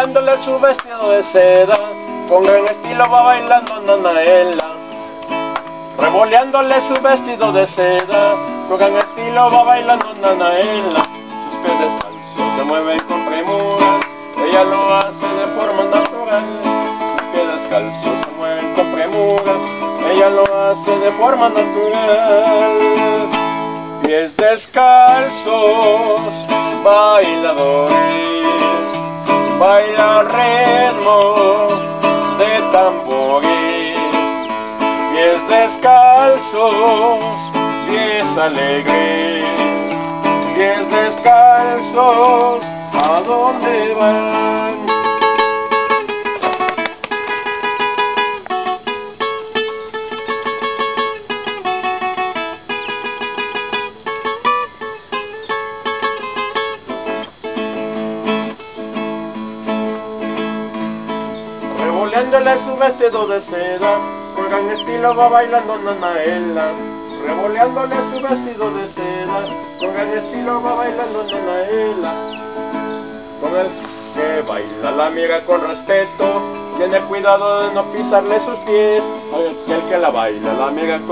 Revoleándole su vestido de seda, con gran estilo va bailando Nanaela. Revoleándole su vestido de seda, con gran estilo va bailando Nanaela. Sus pies descalzos se mueven con premura, ella lo hace de forma natural. Sus pies descalzos se mueven con premura, ella lo hace de forma natural. Pies descalzos, bailadores, baila al ritmo de tambores. Pies descalzos, pies alegres, pies descalzos, ¿a dónde van? Revoleándole su vestido de seda, con gran estilo va bailando Nanaela. Revoleándole su vestido de seda, con gran estilo va bailando Nanaela. Con el que baila la mira con respeto, tiene cuidado de no pisarle sus pies. El que la baila la mira con